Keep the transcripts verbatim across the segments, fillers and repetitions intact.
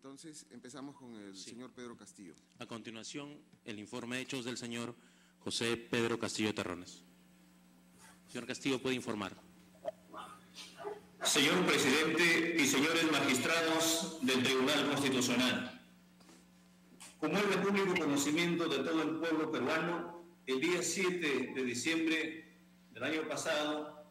Entonces, empezamos con el sí. señor Pedro Castillo. A continuación, el informe de hechos del señor José Pedro Castillo Terrones. Señor Castillo, puede informar. Señor Presidente y señores magistrados del Tribunal Constitucional, como es de público conocimiento de todo el pueblo peruano, el día siete de diciembre del año pasado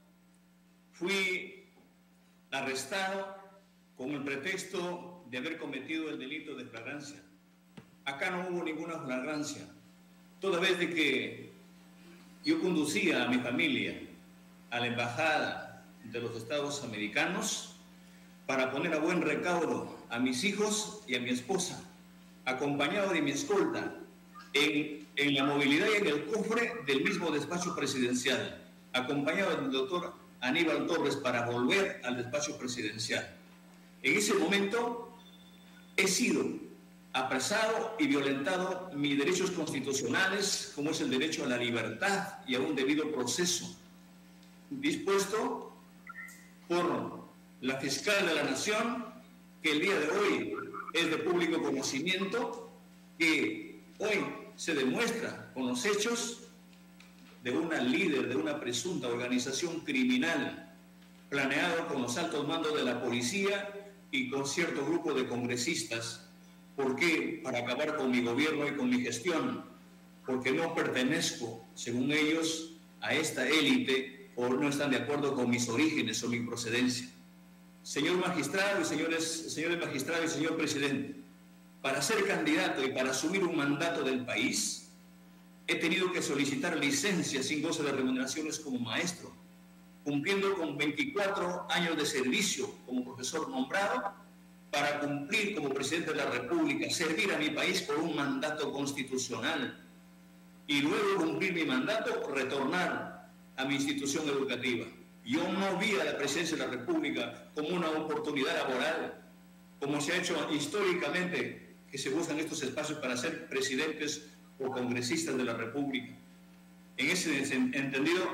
fui arrestado con el pretexto de haber cometido el delito de flagrancia. Acá no hubo ninguna flagrancia, toda vez de que yo conducía a mi familia a la embajada de los Estados Americanos para poner a buen recaudo a mis hijos y a mi esposa, acompañado de mi escolta en, en la movilidad y en el cofre del mismo despacho presidencial, acompañado del doctor Aníbal Torres para volver al despacho presidencial. En ese momento he sido apresado y violentado mis derechos constitucionales, como es el derecho a la libertad y a un debido proceso, dispuesto por la fiscal de la Nación, que el día de hoy es de público conocimiento, que hoy se demuestra con los hechos de una líder de una presunta organización criminal, planeado con los altos mandos de la policía y con cierto grupo de congresistas. ¿Por qué? Para acabar con mi gobierno y con mi gestión, porque no pertenezco, según ellos, a esta élite, o no están de acuerdo con mis orígenes o mi procedencia. Señor magistrado y señores, señores magistrados y señor presidente, para ser candidato y para asumir un mandato del país, he tenido que solicitar licencia sin goce de remuneraciones como maestro, cumpliendo con veinticuatro años de servicio como profesor nombrado, para cumplir como presidente de la República, servir a mi país por un mandato constitucional y luego cumplir mi mandato, retornar a mi institución educativa. Yo no vi a la presidencia de la República como una oportunidad laboral, como se ha hecho históricamente, que se buscan estos espacios para ser presidentes o congresistas de la República. En ese entendido,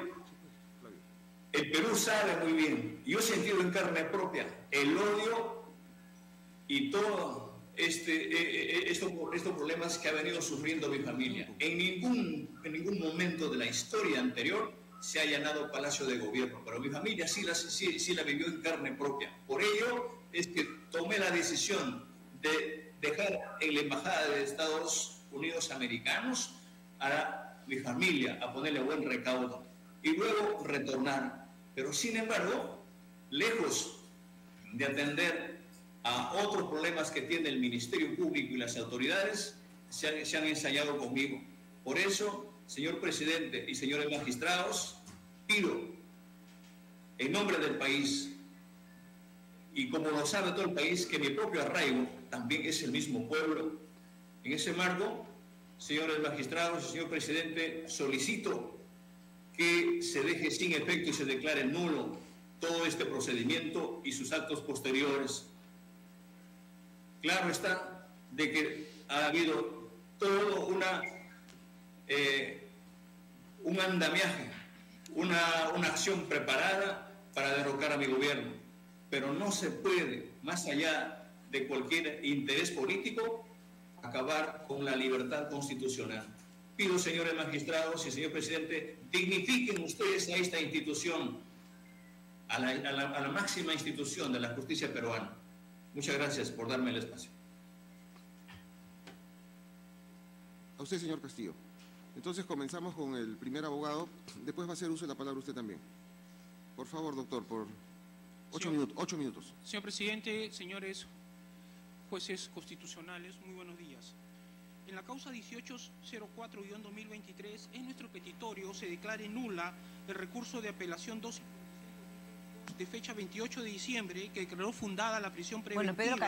el Perú sabe muy bien, yo he sentido en carne propia el odio y todo este, estos, estos problemas que ha venido sufriendo mi familia. En ningún, en ningún momento de la historia anterior se ha allanado Palacio de Gobierno, pero mi familia sí la, sí, sí la vivió en carne propia. Por ello es que tomé la decisión de dejar en la Embajada de Estados Unidos Americanos a mi familia, a ponerle buen recaudo y luego retornar. Pero sin embargo, lejos de atender a otros problemas que tiene el Ministerio Público y las autoridades, se han, se han ensayado conmigo. Por eso, señor presidente y señores magistrados, pido en nombre del país, y como lo sabe todo el país, que mi propio arraigo también es el mismo pueblo. En ese marco, señores magistrados y señor presidente, solicito que se deje sin efecto y se declare nulo todo este procedimiento y sus actos posteriores. Claro está de que ha habido todo una, eh, un andamiaje, una, una acción preparada para derrocar a mi gobierno, pero no se puede, más allá de cualquier interés político, acabar con la libertad constitucional. Pido, señores magistrados y señor presidente, dignifiquen ustedes a esta institución, a la, a la, a la máxima institución de la justicia peruana. Muchas gracias por darme el espacio. A usted, señor Castillo. Entonces comenzamos con el primer abogado. Después va a hacer uso de la palabra usted también. Por favor, doctor, por ocho, señor, minutos, ocho minutos. Señor presidente, señores jueces constitucionales, muy buenos días. En la causa dieciocho cero cuatro guión dos mil veintitrés, en nuestro petitorio se declare nula el recurso de apelación dos de fecha veintiocho de diciembre que declaró fundada la prisión preventiva. Bueno, Pedro